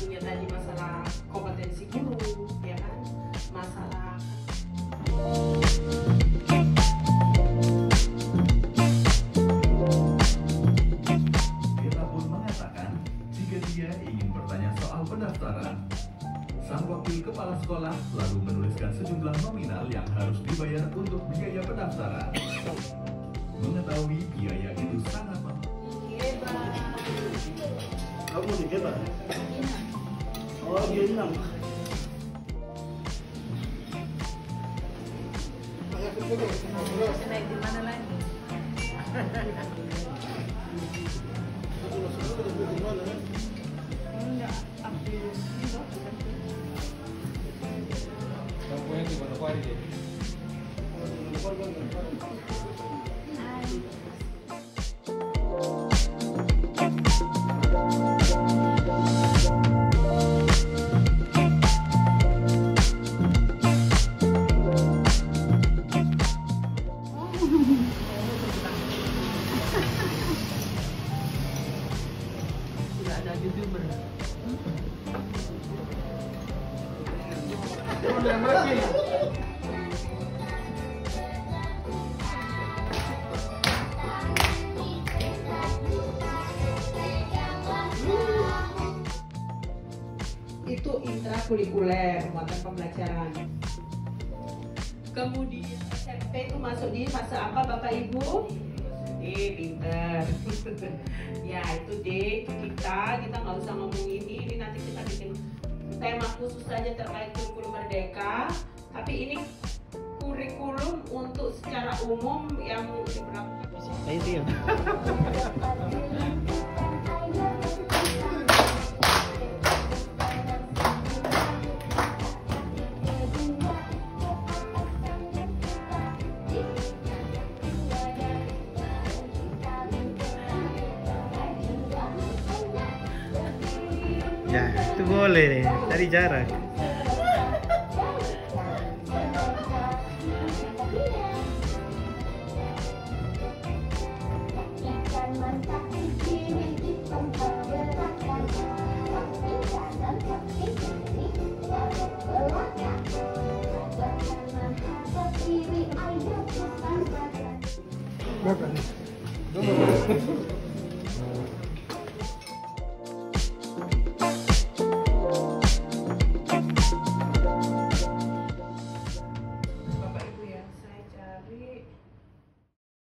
meetingnya tadi masalah kompetensi guru, ya kan, masalah Kita pun mengatakan jika dia ingin bertanya soal pendaftaran, sang wakil kepala sekolah lalu menuliskan sejumlah nominal yang harus dibayar untuk biaya pendaftaran. Mengetahui biaya itu sangat mahal. Kamu di kita? Oh, dia hilang. naik di mana lagi? Enggak, update. Sudah ada YouTuber. Itu intrakurikuler, muatan pembelajaran. Kemudian SMP itu masuk di fase apa Bapak Ibu? Pinter. Ya itu kita nggak usah ngomong ini nanti kita bikin tema khusus saja terkait kurikulum merdeka. Tapi ini kurikulum untuk secara umum yang diberlakukan. Itu ya. Ya, itu boleh deh, dari jarak.